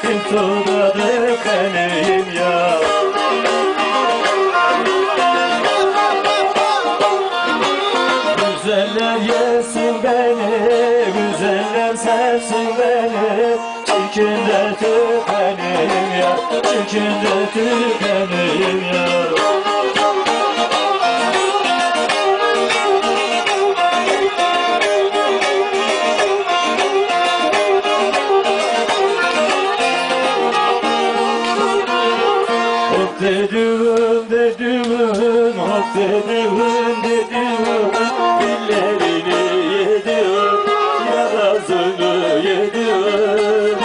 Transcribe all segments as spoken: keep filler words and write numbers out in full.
Tutmadı benim ya. Güzeller yesin beni, güzeller sevsin beni. Çirkin de tükenim ya, çirkin de tükenim ya. Hop dedüğün dedüğün, hop dedüğün dedüğün, dillerini yediğin, yarasını yediğin.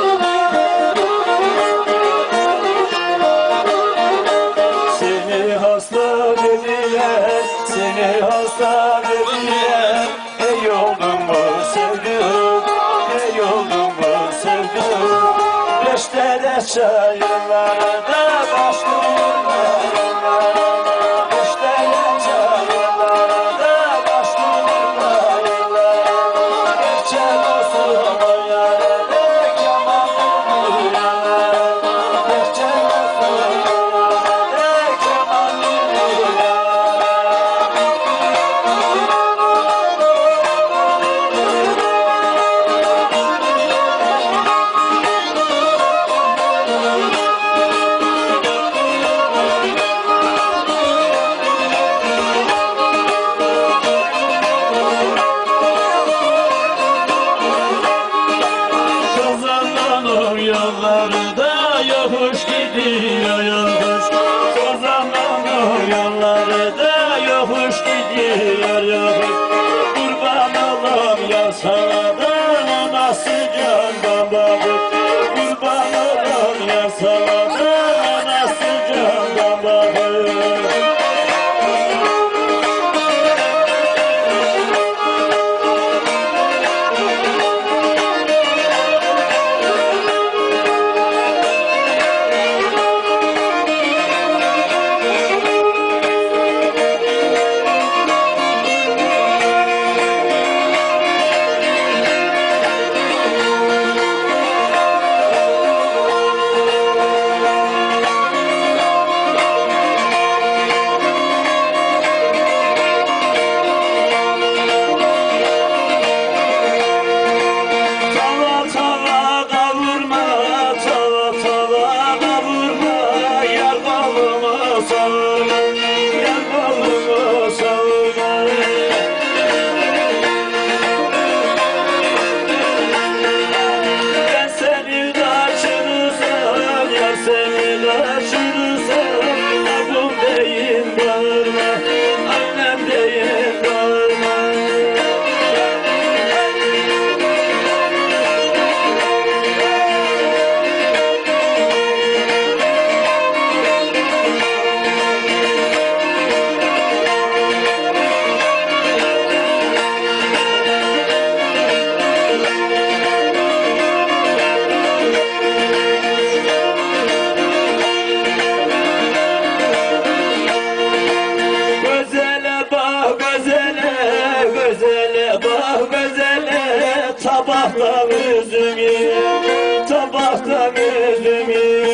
Seni hasta dediler, seni hasta dediler. Ey oldum mu sevdiğim, ey oldum mu sevdiğim. Beşte çayırlarda başlıyorlar, beşte çayırlarda başlıyorlar. Gerçek olsun o yâre kemanlı yâre, gerçek olsun o yâre kemanlı yâre. Yollarda yokuş gidiyor yokuş, o zaman o yollarda yokuş gidiyor yokuş. Kurban olam ya sana da nasıl candan bakır, kurban olam ya sana da nasıl candan bakır. Tabaktan üzümü, tabaktan üzümü.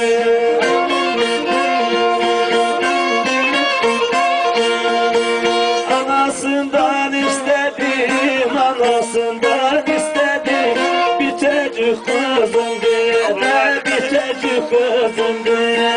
Anasından istedim, anasından istedim. Bitecik kızım diye, bitecik kızım diye.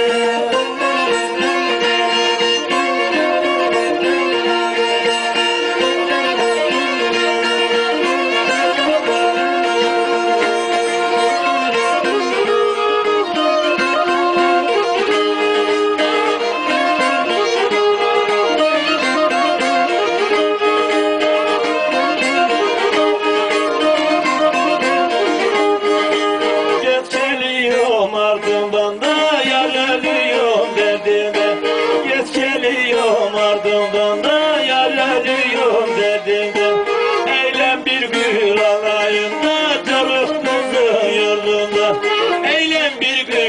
Ardından da yar ölüyorum derdime, geç geliyorum ardından da yar ölüyorum derdime. Eylem bir gül alayında, çabuk kızın yurdunda, eylem bir gül